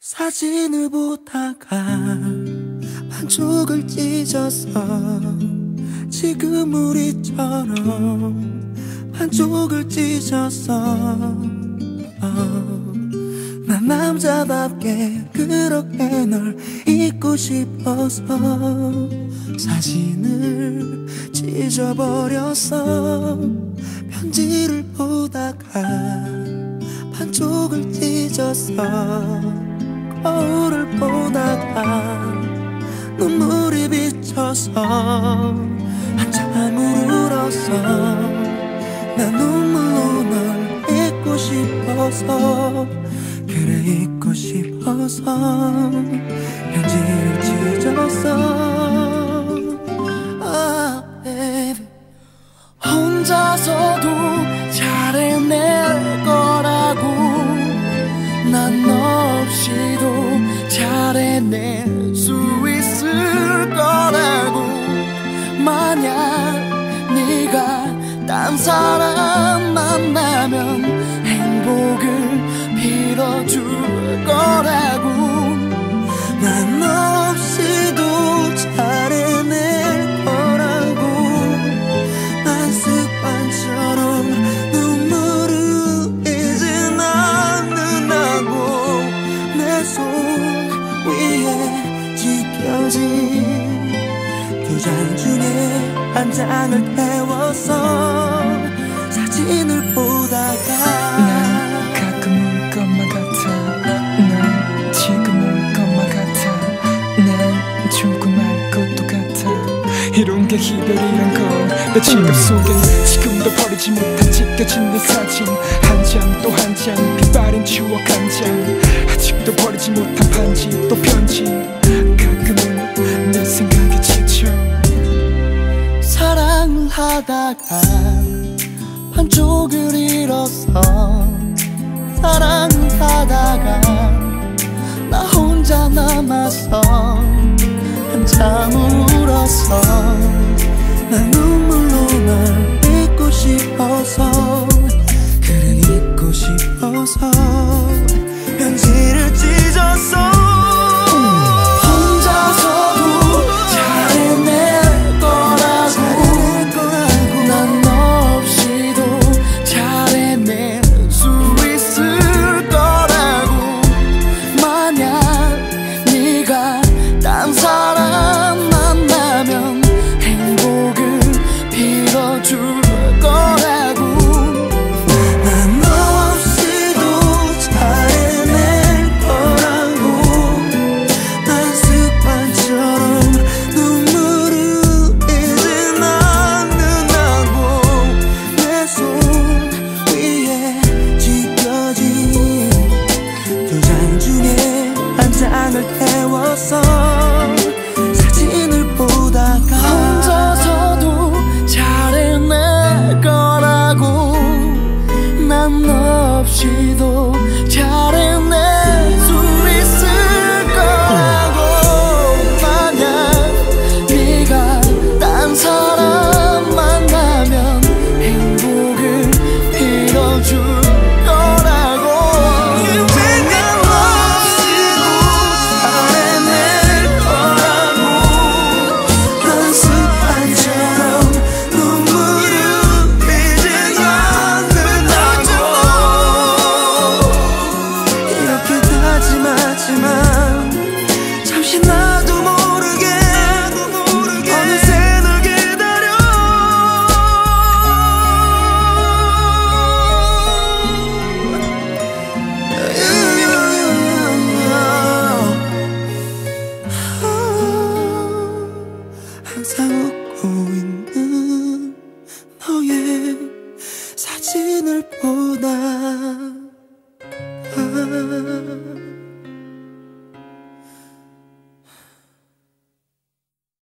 사진을 보다가 반쪽을 찢어서 지금 우리처럼 반쪽을 찢어서 난 남자답게 그렇게 널 잊고 싶어서 사진을 찢어버렸어. 편지를 보다가 반쪽을 찢어서 거울을 보다가 눈물이 비쳐서 한참을 울었어. 난 눈물로 널 잊고 싶어서 그래 잊고 싶어서 편지를 찢었어. baby. 혼자서도 잘해낼 거라고 난 너 없이도 잘해낼 수 있을 거라고. 만약 네가 딴 사람 만나면 행복을 빌어줄 거라고. 난 너 없이도 잘해낼 거라고. 난 습관처럼 눈물을 이젠 않는다고. 내 손 위에 지켜진 두 장 중에 한 장을 태워서 사진을 보다가 난 가끔 울 것만 같아. 난 지금 울 것만 같아. 난 죽고 말 것도 같아. 이런 게 이별이란 걸. 내 지갑 속엔 지금도 버리지 못한 찢겨진 내 사진 한 장 또 한 장 빛바랜 추억 한 장. 아직도 버리지 못한 반지 또 편지. 가끔은 내 생각에 지쳐. 사랑을 하다가 반쪽을 잃었어. 사랑을 하다가 나 혼자 남았어. 한참 울었어. 난 눈물로 널 잊고 싶어서 그래 잊고 싶어서 편지를 찢었어. 딴 사람 만나면 행복을 빌어줄 거라고. 난 너 없이도 잘해낼 거라고. 난 습관처럼 눈물을 이젠 않는다고. 내 손 위에 지켜진 두 장 중에 한 장을 태워서 사진을 보다가 혼자서도 잘해낼 거라고. 난 너 없이도 잘해낼 수 있을 거라고. 만약 네가 딴 사람 만나면 행복을 빌어줄 잠시 나도 모르게 어느새 널 기다려. 항상 웃고 있는 너의 사진을 보다